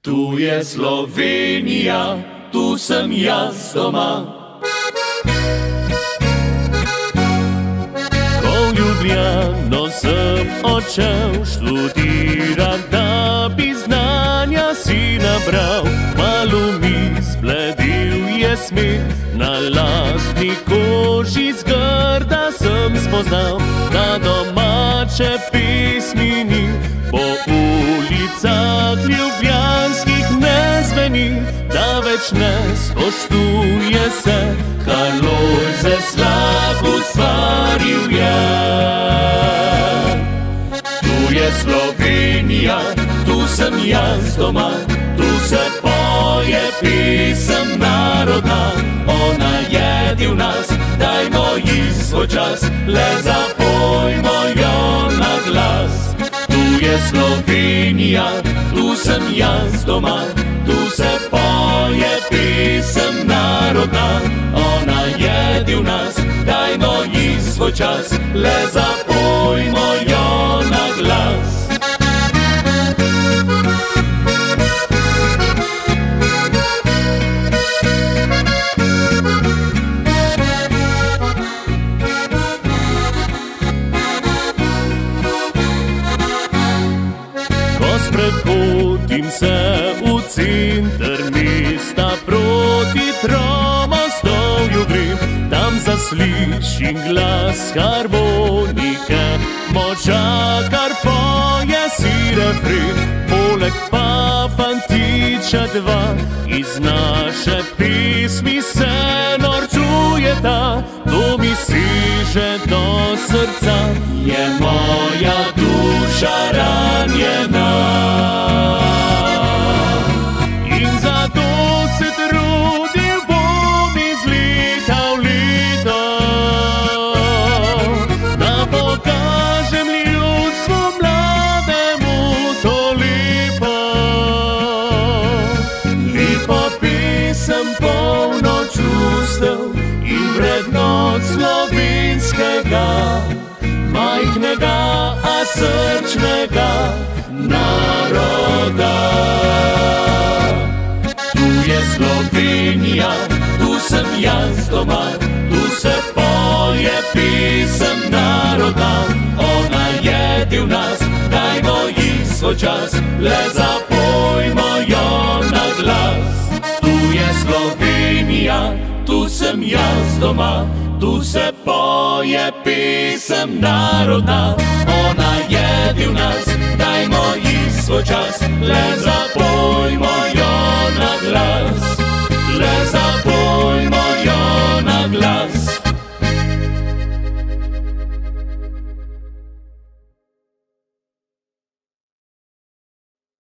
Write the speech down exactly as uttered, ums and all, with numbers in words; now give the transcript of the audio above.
Tu je Slovenija, tu sem jaz doma. Ko v Ljubljano sem odšel študirat, da bi znanja si nabral, malo mi zbledil je smeh, na lastni koži zgrda sem spoznal, da domače pesmi ni, po ulicah ljubljanskih ne zveni, da več ne spoštuje se, kar Lojze Slak ustvaril je. Tu je Slovenija, tu sem jaz doma, tu se poje pesem narodna, ona je del nas, dajmo ji svoj čas, le zapojmo jo na glas. Tu je Slovenija, tu sem jaz doma, tu se poje pesem narodna, ona je del nas, dajmo ji svoj čas, le zapojmo jo na glas. Sprehodim se v center mesta, proti Tromostovju grem, tam zaslišim glas harmonike, možakar poje si refren, poleg pa fantiča dva, iz naše pesmi se norčujeta, to mi seže do srca, je moja duša ranjena. In zato se trudil bom iz leta v leto, da pokažem ljudstvu mlademu to lepo, lepo pesem polno čustev in vrednot slovenskega, majhnega, a srčnega naroda. Tu je Slovenija, tu sem jaz doma, tu se poje pesem narodna, ona je del nas, dajmo ji svoj čas, le zapojmo jo na glas. Tu je Slovenija, tu sem jaz doma, tu se poje pesem narodna, ona je del nas, dajmo ji svoj čas, le zapojmo